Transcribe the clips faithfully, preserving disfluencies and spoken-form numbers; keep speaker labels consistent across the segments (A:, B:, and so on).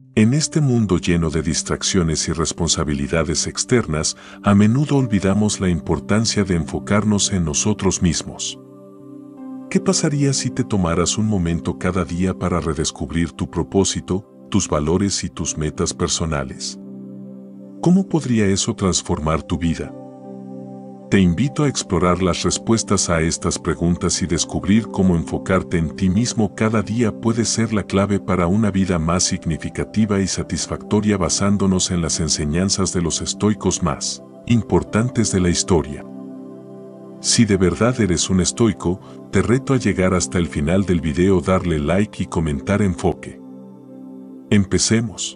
A: En este mundo lleno de distracciones y responsabilidades externas, a menudo olvidamos la importancia de enfocarnos en nosotros mismos. ¿Qué pasaría si te tomaras un momento cada día para redescubrir tu propósito, tus valores y tus metas personales? ¿Cómo podría eso transformar tu vida? Te invito a explorar las respuestas a estas preguntas y descubrir cómo enfocarte en ti mismo cada día puede ser la clave para una vida más significativa y satisfactoria, basándonos en las enseñanzas de los estoicos más importantes de la historia. Si de verdad eres un estoico, te reto a llegar hasta el final del video, darle like y comentar enfoque. Empecemos.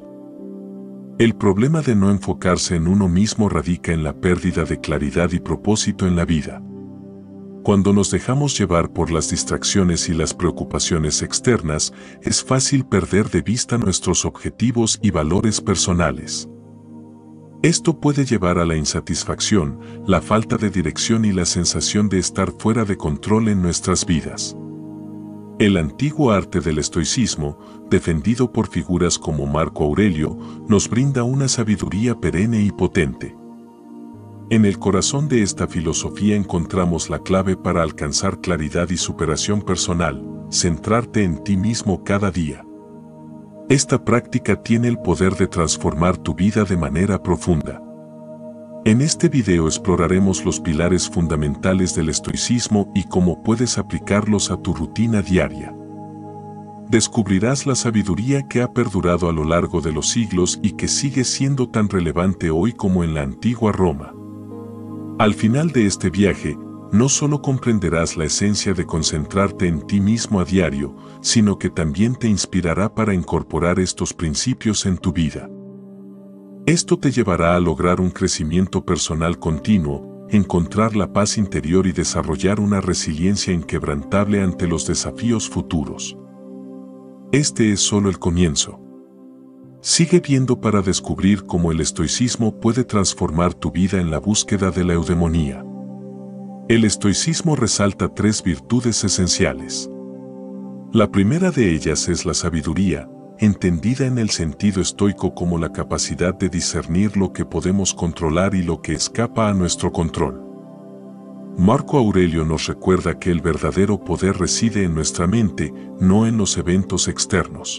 A: El problema de no enfocarse en uno mismo radica en la pérdida de claridad y propósito en la vida. Cuando nos dejamos llevar por las distracciones y las preocupaciones externas, es fácil perder de vista nuestros objetivos y valores personales. Esto puede llevar a la insatisfacción, la falta de dirección y la sensación de estar fuera de control en nuestras vidas. El antiguo arte del estoicismo, defendido por figuras como Marco Aurelio, nos brinda una sabiduría perenne y potente. En el corazón de esta filosofía encontramos la clave para alcanzar claridad y superación personal: centrarte en ti mismo cada día. Esta práctica tiene el poder de transformar tu vida de manera profunda. En este video exploraremos los pilares fundamentales del estoicismo y cómo puedes aplicarlos a tu rutina diaria. Descubrirás la sabiduría que ha perdurado a lo largo de los siglos y que sigue siendo tan relevante hoy como en la antigua Roma. Al final de este viaje, no solo comprenderás la esencia de concentrarte en ti mismo a diario, sino que también te inspirará para incorporar estos principios en tu vida. Esto te llevará a lograr un crecimiento personal continuo, encontrar la paz interior y desarrollar una resiliencia inquebrantable ante los desafíos futuros. Este es solo el comienzo. Sigue viendo para descubrir cómo el estoicismo puede transformar tu vida en la búsqueda de la eudemonía. El estoicismo resalta tres virtudes esenciales. La primera de ellas es la sabiduría, entendida en el sentido estoico como la capacidad de discernir lo que podemos controlar y lo que escapa a nuestro control. Marco Aurelio nos recuerda que el verdadero poder reside en nuestra mente, no en los eventos externos.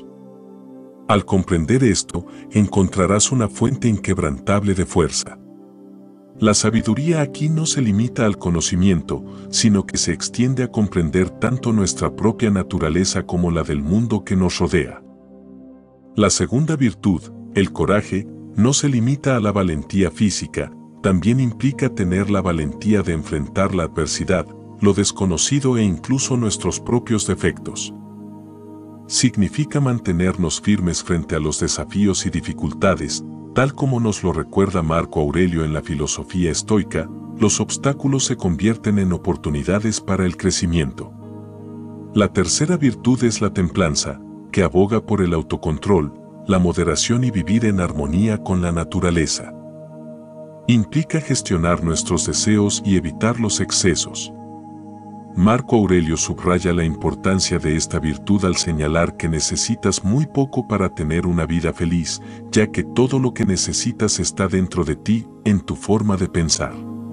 A: Al comprender esto, encontrarás una fuente inquebrantable de fuerza. La sabiduría aquí no se limita al conocimiento, sino que se extiende a comprender tanto nuestra propia naturaleza como la del mundo que nos rodea. La segunda virtud, el coraje, no se limita a la valentía física, también implica tener la valentía de enfrentar la adversidad, lo desconocido e incluso nuestros propios defectos. Significa mantenernos firmes frente a los desafíos y dificultades, tal como nos lo recuerda Marco Aurelio en la filosofía estoica. Los obstáculos se convierten en oportunidades para el crecimiento. La tercera virtud es la templanza, que aboga por el autocontrol, la moderación y vivir en armonía con la naturaleza. Implica gestionar nuestros deseos y evitar los excesos. Marco Aurelio subraya la importancia de esta virtud al señalar que necesitas muy poco para tener una vida feliz, ya que todo lo que necesitas está dentro de ti, en tu forma de pensar.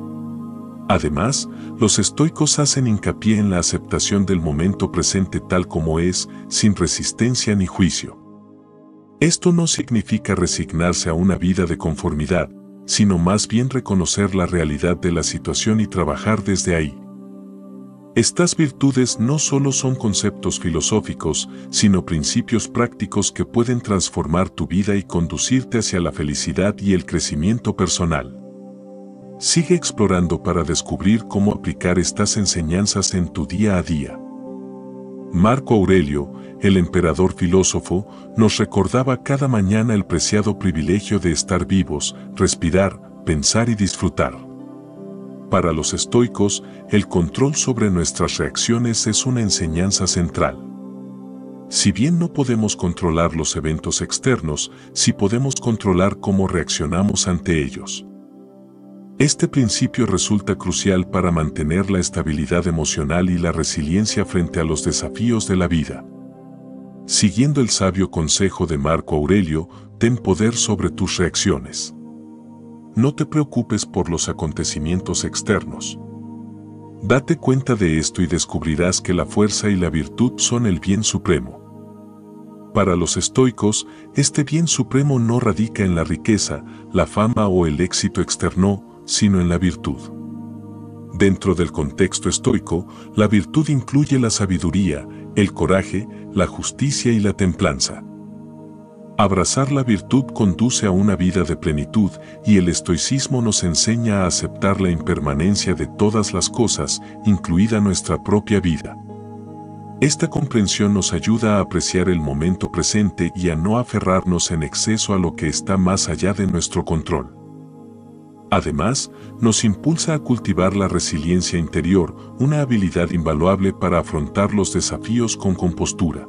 A: Además, los estoicos hacen hincapié en la aceptación del momento presente tal como es, sin resistencia ni juicio. Esto no significa resignarse a una vida de conformidad, sino más bien reconocer la realidad de la situación y trabajar desde ahí. Estas virtudes no solo son conceptos filosóficos, sino principios prácticos que pueden transformar tu vida y conducirte hacia la felicidad y el crecimiento personal. Sigue explorando para descubrir cómo aplicar estas enseñanzas en tu día a día. Marco Aurelio, el emperador filósofo, nos recordaba cada mañana el preciado privilegio de estar vivos, respirar, pensar y disfrutar. Para los estoicos, el control sobre nuestras reacciones es una enseñanza central. Si bien no podemos controlar los eventos externos, sí podemos controlar cómo reaccionamos ante ellos. Este principio resulta crucial para mantener la estabilidad emocional y la resiliencia frente a los desafíos de la vida. Siguiendo el sabio consejo de Marco Aurelio, ten poder sobre tus reacciones. No te preocupes por los acontecimientos externos. Date cuenta de esto y descubrirás que la fuerza y la virtud son el bien supremo. Para los estoicos, este bien supremo no radica en la riqueza, la fama o el éxito externo, sino en la virtud. Dentro del contexto estoico, la virtud incluye la sabiduría, el coraje, la justicia y la templanza. Abrazar la virtud conduce a una vida de plenitud y el estoicismo nos enseña a aceptar la impermanencia de todas las cosas, incluida nuestra propia vida. Esta comprensión nos ayuda a apreciar el momento presente y a no aferrarnos en exceso a lo que está más allá de nuestro control. Además, nos impulsa a cultivar la resiliencia interior, una habilidad invaluable para afrontar los desafíos con compostura.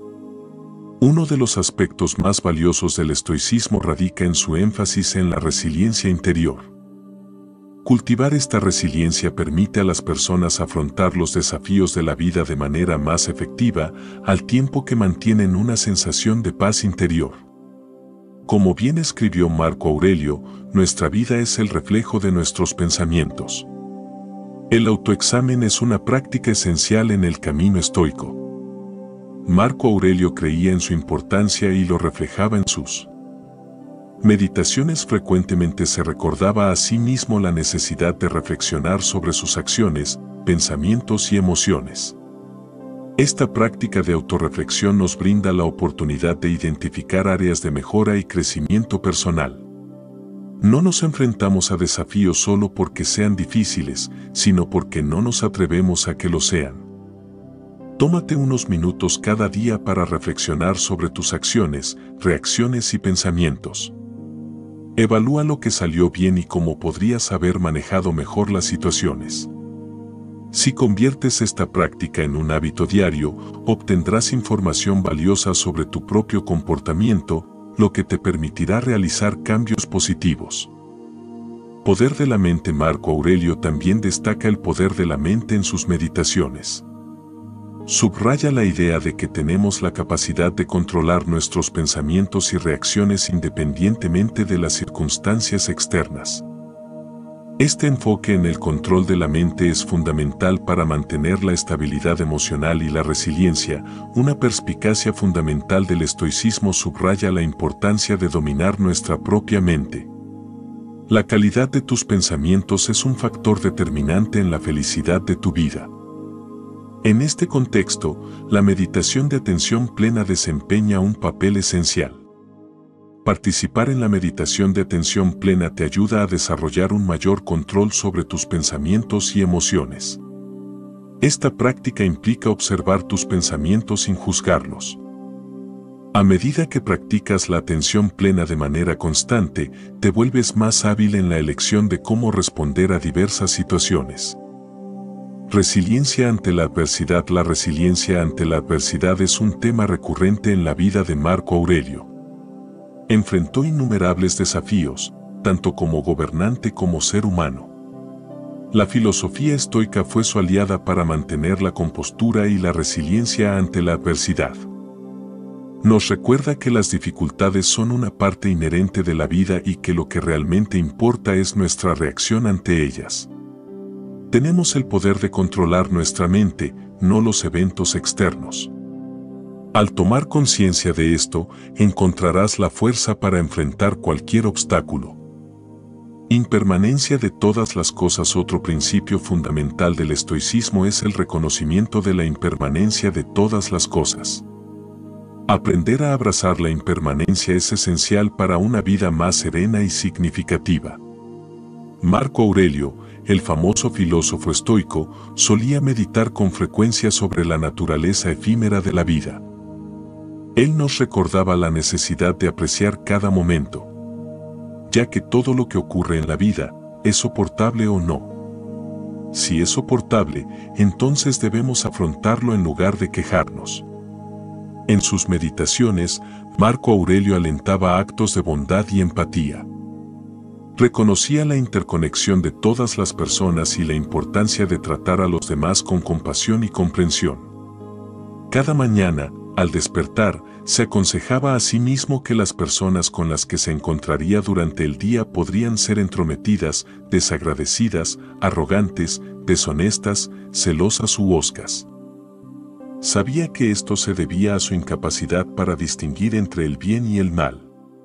A: Uno de los aspectos más valiosos del estoicismo radica en su énfasis en la resiliencia interior. Cultivar esta resiliencia permite a las personas afrontar los desafíos de la vida de manera más efectiva, al tiempo que mantienen una sensación de paz interior. Como bien escribió Marco Aurelio, nuestra vida es el reflejo de nuestros pensamientos. El autoexamen es una práctica esencial en el camino estoico. Marco Aurelio creía en su importancia y lo reflejaba en sus meditaciones. Frecuentemente se recordaba a sí mismo la necesidad de reflexionar sobre sus acciones, pensamientos y emociones. Esta práctica de autorreflexión nos brinda la oportunidad de identificar áreas de mejora y crecimiento personal. No nos enfrentamos a desafíos solo porque sean difíciles, sino porque no nos atrevemos a que lo sean. Tómate unos minutos cada día para reflexionar sobre tus acciones, reacciones y pensamientos. Evalúa lo que salió bien y cómo podrías haber manejado mejor las situaciones. Si conviertes esta práctica en un hábito diario, obtendrás información valiosa sobre tu propio comportamiento, lo que te permitirá realizar cambios positivos. Poder de la mente. Marco Aurelio también destaca el poder de la mente en sus meditaciones. Subraya la idea de que tenemos la capacidad de controlar nuestros pensamientos y reacciones independientemente de las circunstancias externas. Este enfoque en el control de la mente es fundamental para mantener la estabilidad emocional y la resiliencia. Una perspicacia fundamental del estoicismo subraya la importancia de dominar nuestra propia mente. La calidad de tus pensamientos es un factor determinante en la felicidad de tu vida. En este contexto, la meditación de atención plena desempeña un papel esencial. Participar en la meditación de atención plena te ayuda a desarrollar un mayor control sobre tus pensamientos y emociones. Esta práctica implica observar tus pensamientos sin juzgarlos. A medida que practicas la atención plena de manera constante, te vuelves más hábil en la elección de cómo responder a diversas situaciones. Resiliencia ante la adversidad. La resiliencia ante la adversidad es un tema recurrente en la vida de Marco Aurelio. Enfrentó innumerables desafíos, tanto como gobernante como ser humano. La filosofía estoica fue su aliada para mantener la compostura y la resiliencia ante la adversidad. Nos recuerda que las dificultades son una parte inherente de la vida y que lo que realmente importa es nuestra reacción ante ellas. Tenemos el poder de controlar nuestra mente, no los eventos externos. Al tomar conciencia de esto, encontrarás la fuerza para enfrentar cualquier obstáculo. Impermanencia de todas las cosas. Otro principio fundamental del estoicismo es el reconocimiento de la impermanencia de todas las cosas. Aprender a abrazar la impermanencia es esencial para una vida más serena y significativa. Marco Aurelio, el famoso filósofo estoico, solía meditar con frecuencia sobre la naturaleza efímera de la vida. Él nos recordaba la necesidad de apreciar cada momento, ya que todo lo que ocurre en la vida es soportable o no. Si es soportable, entonces debemos afrontarlo en lugar de quejarnos. En sus meditaciones, Marco Aurelio alentaba actos de bondad y empatía. Reconocía la interconexión de todas las personas y la importancia de tratar a los demás con compasión y comprensión. Cada mañana, al despertar, se aconsejaba a sí mismo que las personas con las que se encontraría durante el día podrían ser entrometidas, desagradecidas, arrogantes, deshonestas, celosas u hoscas. Sabía que esto se debía a su incapacidad para distinguir entre el bien y el mal.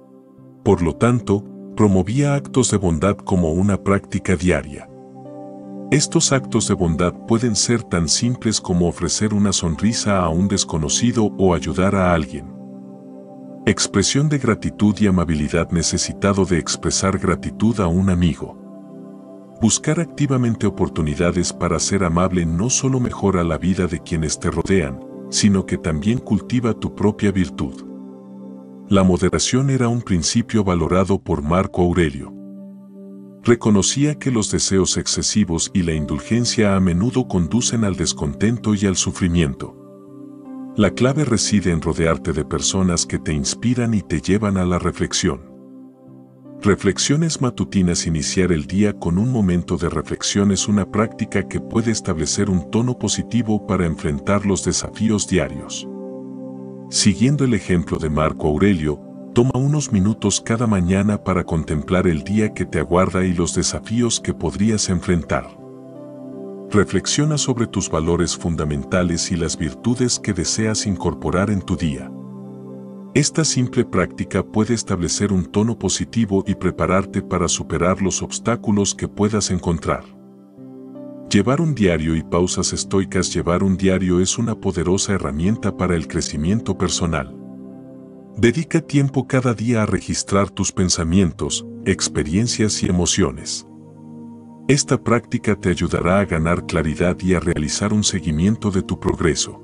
A: Por lo tanto, promovía actos de bondad como una práctica diaria. Estos actos de bondad pueden ser tan simples como ofrecer una sonrisa a un desconocido o ayudar a alguien. Expresión de gratitud y amabilidad. Necesitado de expresar gratitud a un amigo. Buscar activamente oportunidades para ser amable no solo mejora la vida de quienes te rodean, sino que también cultiva tu propia virtud. La moderación era un principio valorado por Marco Aurelio. Reconocía que los deseos excesivos y la indulgencia a menudo conducen al descontento y al sufrimiento. La clave reside en rodearte de personas que te inspiran y te llevan a la reflexión. Reflexiones matutinas. Iniciar el día con un momento de reflexión es una práctica que puede establecer un tono positivo para enfrentar los desafíos diarios. Siguiendo el ejemplo de Marco Aurelio, toma unos minutos cada mañana para contemplar el día que te aguarda y los desafíos que podrías enfrentar. Reflexiona sobre tus valores fundamentales y las virtudes que deseas incorporar en tu día. Esta simple práctica puede establecer un tono positivo y prepararte para superar los obstáculos que puedas encontrar. Llevar un diario y pausas estoicas. Llevar un diario es una poderosa herramienta para el crecimiento personal. Dedica tiempo cada día a registrar tus pensamientos, experiencias y emociones. Esta práctica te ayudará a ganar claridad y a realizar un seguimiento de tu progreso.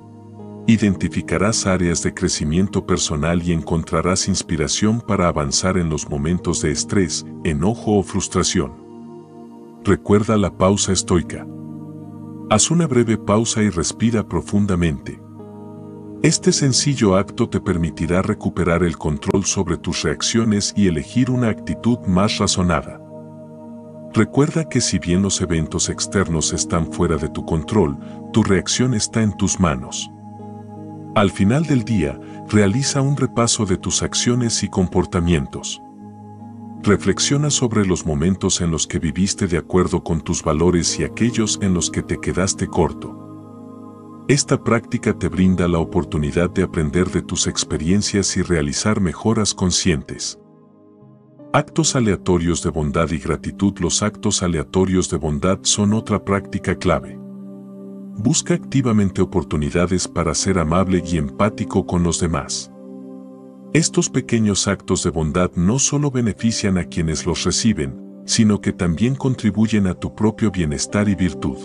A: Identificarás áreas de crecimiento personal y encontrarás inspiración para avanzar en los momentos de estrés, enojo o frustración. Recuerda la pausa estoica. Haz una breve pausa y respira profundamente. Este sencillo acto te permitirá recuperar el control sobre tus reacciones y elegir una actitud más razonada. Recuerda que si bien los eventos externos están fuera de tu control, tu reacción está en tus manos. Al final del día, realiza un repaso de tus acciones y comportamientos. Reflexiona sobre los momentos en los que viviste de acuerdo con tus valores y aquellos en los que te quedaste corto. Esta práctica te brinda la oportunidad de aprender de tus experiencias y realizar mejoras conscientes. Actos aleatorios de bondad y gratitud. Los actos aleatorios de bondad son otra práctica clave. Busca activamente oportunidades para ser amable y empático con los demás. Estos pequeños actos de bondad no solo benefician a quienes los reciben, sino que también contribuyen a tu propio bienestar y virtud.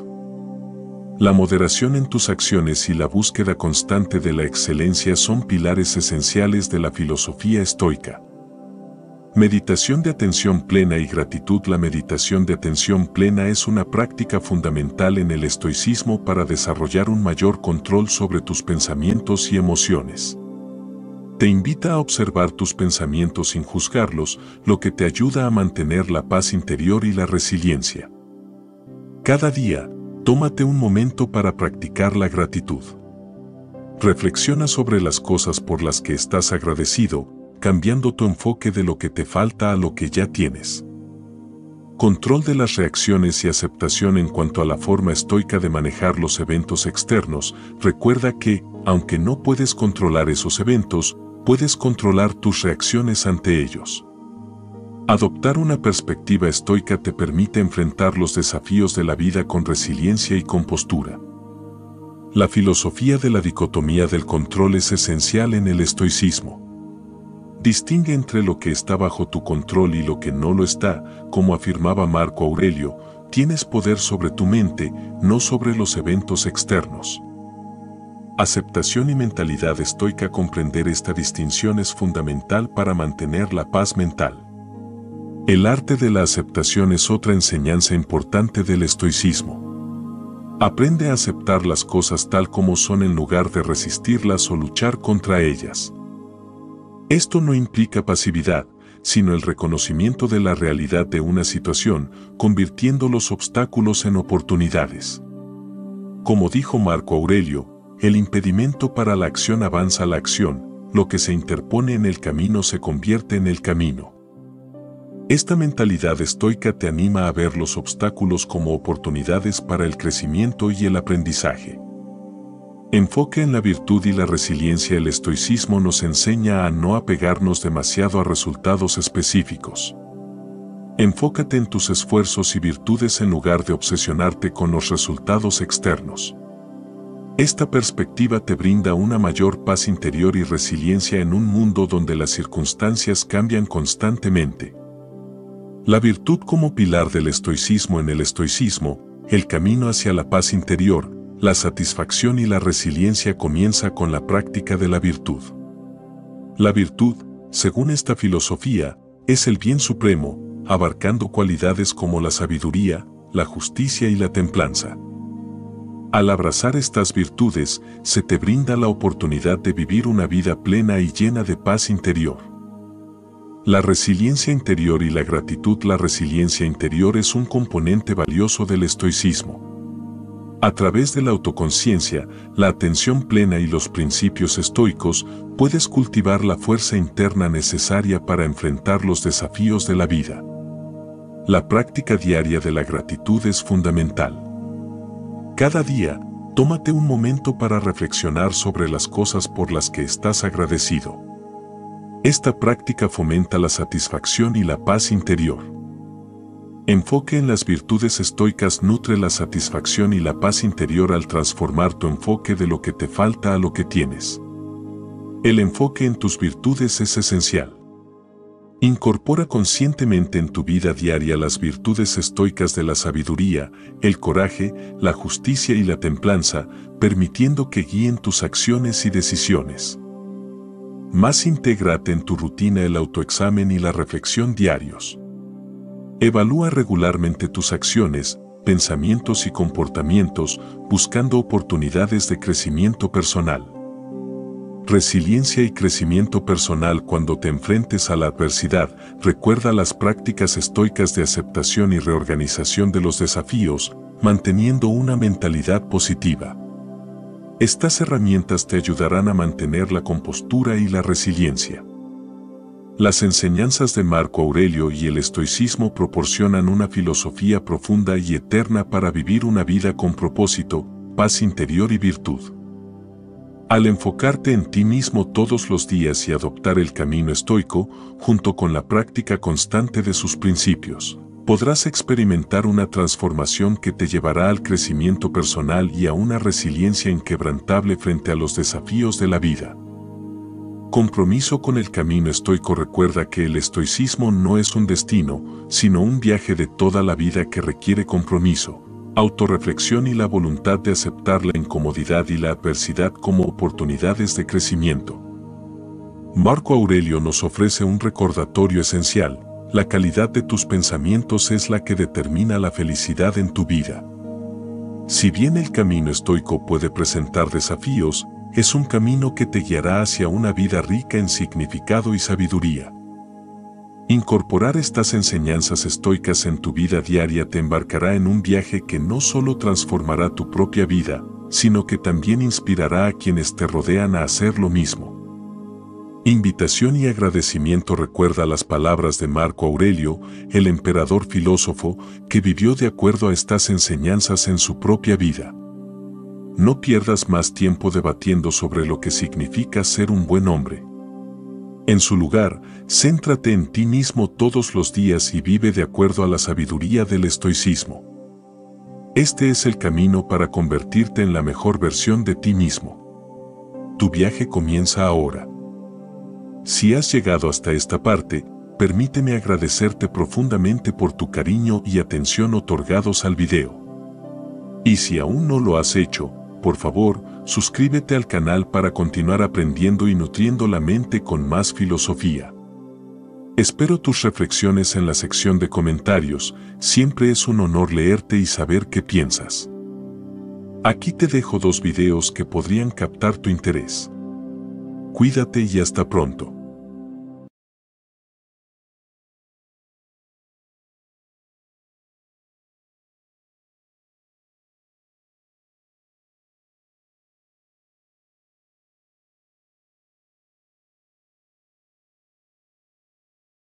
A: La moderación en tus acciones y la búsqueda constante de la excelencia son pilares esenciales de la filosofía estoica. Meditación de atención plena y gratitud. La meditación de atención plena es una práctica fundamental en el estoicismo para desarrollar un mayor control sobre tus pensamientos y emociones. Te invita a observar tus pensamientos sin juzgarlos, lo que te ayuda a mantener la paz interior y la resiliencia. Cada día, tómate un momento para practicar la gratitud. Reflexiona sobre las cosas por las que estás agradecido, cambiando tu enfoque de lo que te falta a lo que ya tienes. Control de las reacciones y aceptación. En cuanto a la forma estoica de manejar los eventos externos, recuerda que, aunque no puedes controlar esos eventos, puedes controlar tus reacciones ante ellos. Adoptar una perspectiva estoica te permite enfrentar los desafíos de la vida con resiliencia y compostura. La filosofía de la dicotomía del control es esencial en el estoicismo. Distingue entre lo que está bajo tu control y lo que no lo está, como afirmaba Marco Aurelio, tienes poder sobre tu mente, no sobre los eventos externos. Aceptación y mentalidad estoica. Comprender esta distinción es fundamental para mantener la paz mental. El arte de la aceptación es otra enseñanza importante del estoicismo. Aprende a aceptar las cosas tal como son en lugar de resistirlas o luchar contra ellas. Esto no implica pasividad, sino el reconocimiento de la realidad de una situación, convirtiendo los obstáculos en oportunidades. Como dijo Marco Aurelio, el impedimento para la acción avanza la acción, lo que se interpone en el camino se convierte en el camino. Esta mentalidad estoica te anima a ver los obstáculos como oportunidades para el crecimiento y el aprendizaje. Enfoque en la virtud y la resiliencia. El estoicismo nos enseña a no apegarnos demasiado a resultados específicos. Enfócate en tus esfuerzos y virtudes en lugar de obsesionarte con los resultados externos. Esta perspectiva te brinda una mayor paz interior y resiliencia en un mundo donde las circunstancias cambian constantemente. La virtud como pilar del estoicismo. En el estoicismo, el camino hacia la paz interior, la satisfacción y la resiliencia comienza con la práctica de la virtud. La virtud, según esta filosofía, es el bien supremo, abarcando cualidades como la sabiduría, la justicia y la templanza. Al abrazar estas virtudes, se te brinda la oportunidad de vivir una vida plena y llena de paz interior. La resiliencia interior y la gratitud. La resiliencia interior es un componente valioso del estoicismo. A través de la autoconciencia, la atención plena y los principios estoicos, puedes cultivar la fuerza interna necesaria para enfrentar los desafíos de la vida. La práctica diaria de la gratitud es fundamental. Cada día, tómate un momento para reflexionar sobre las cosas por las que estás agradecido. Esta práctica fomenta la satisfacción y la paz interior. Enfoque en las virtudes estoicas nutre la satisfacción y la paz interior al transformar tu enfoque de lo que te falta a lo que tienes. El enfoque en tus virtudes es esencial. Incorpora conscientemente en tu vida diaria las virtudes estoicas de la sabiduría, el coraje, la justicia y la templanza, permitiendo que guíen tus acciones y decisiones. Más intégrate en tu rutina el autoexamen y la reflexión diarios. Evalúa regularmente tus acciones, pensamientos y comportamientos, buscando oportunidades de crecimiento personal. Resiliencia y crecimiento personal. Cuando te enfrentes a la adversidad, recuerda las prácticas estoicas de aceptación y reorganización de los desafíos, manteniendo una mentalidad positiva. Estas herramientas te ayudarán a mantener la compostura y la resiliencia. Las enseñanzas de Marco Aurelio y el estoicismo proporcionan una filosofía profunda y eterna para vivir una vida con propósito, paz interior y virtud. Al enfocarte en ti mismo todos los días y adoptar el camino estoico, junto con la práctica constante de sus principios, podrás experimentar una transformación que te llevará al crecimiento personal y a una resiliencia inquebrantable frente a los desafíos de la vida. Compromiso con el camino estoico. Recuerda que el estoicismo no es un destino, sino un viaje de toda la vida que requiere compromiso, autorreflexión y la voluntad de aceptar la incomodidad y la adversidad como oportunidades de crecimiento. Marco Aurelio nos ofrece un recordatorio esencial: la calidad de tus pensamientos es la que determina la felicidad en tu vida. Si bien el camino estoico puede presentar desafíos, es un camino que te guiará hacia una vida rica en significado y sabiduría. Incorporar estas enseñanzas estoicas en tu vida diaria te embarcará en un viaje que no solo transformará tu propia vida, sino que también inspirará a quienes te rodean a hacer lo mismo. Invitación y agradecimiento. Recuerda las palabras de Marco Aurelio, el emperador filósofo, que vivió de acuerdo a estas enseñanzas en su propia vida. No pierdas más tiempo debatiendo sobre lo que significa ser un buen hombre. En su lugar, céntrate en ti mismo todos los días y vive de acuerdo a la sabiduría del estoicismo. Este es el camino para convertirte en la mejor versión de ti mismo. Tu viaje comienza ahora. Si has llegado hasta esta parte, permíteme agradecerte profundamente por tu cariño y atención otorgados al video. Y si aún no lo has hecho, por favor, suscríbete al canal para continuar aprendiendo y nutriendo la mente con más filosofía. Espero tus reflexiones en la sección de comentarios. Siempre es un honor leerte y saber qué piensas. Aquí te dejo dos videos que podrían captar tu interés. Cuídate y hasta pronto.